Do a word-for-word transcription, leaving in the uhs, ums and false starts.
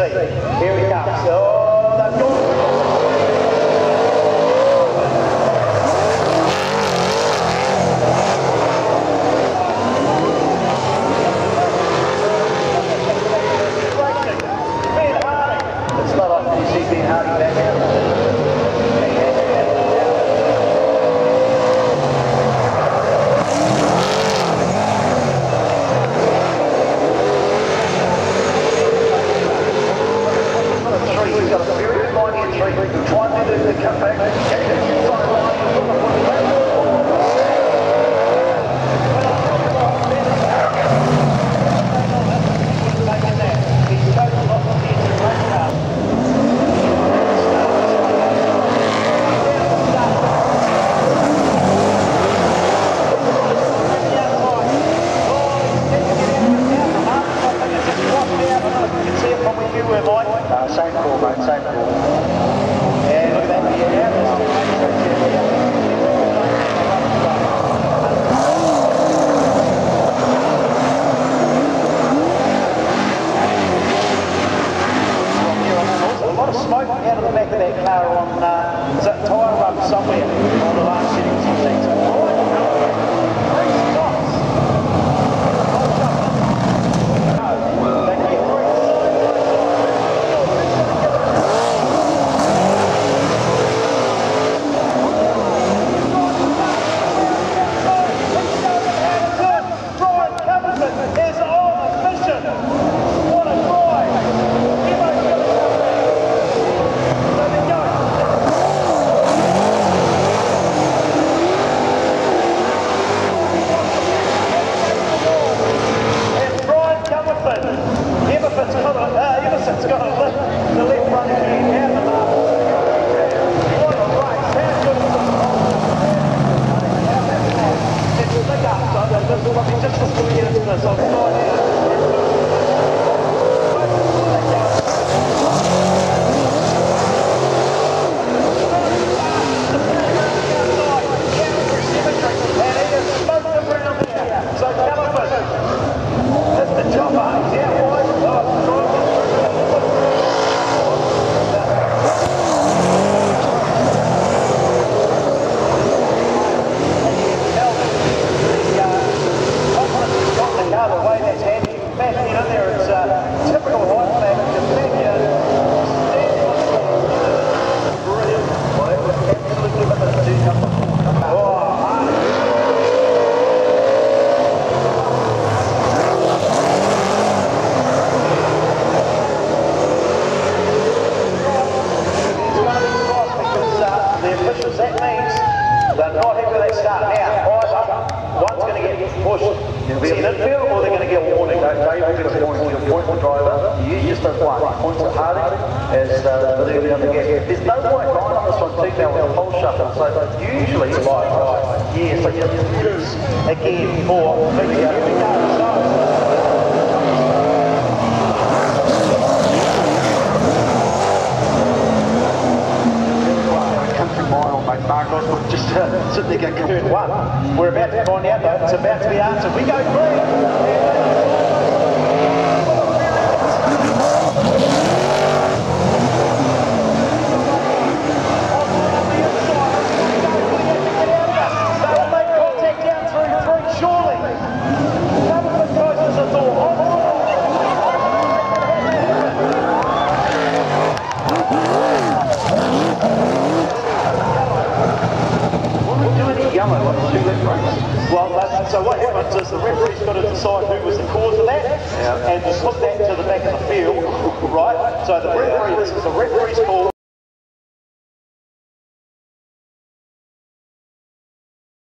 Here he comes. Oh, they've gone. It's not often you see Ben Hardy back there. He's got a very good line entry. He'll try and do the cutback. Get the inside line. He's chosen off the edge of the race car. Uh, same call, mate, same call. Yeah, look at that. Yeah, yeah. A lot of smoke out of the back of that car on uh, is that tyre rub somewhere on the last settings on things. That means they're not happy with that start now. Either one's going to get pushed, see an infield, or they're going to get a warning. They will get a warning. You point the driver, you use just as one. Points at Harding as uh, the lead on the gas. There's no white line on this one too now with the pole shuffle, so usually it's like, right, yeah, so you use Again, for here we go. Mark Osborne just uh, sitting there going, Turn one. We're about to find out though, it's about to be answered. We go green. They'll make contact down through three, surely. Government closes the door. Well, that's, so what happens is the referee's got to decide who was the cause of that, yeah, and just put that to the back of the field, right? So the referee, this is the referee's call.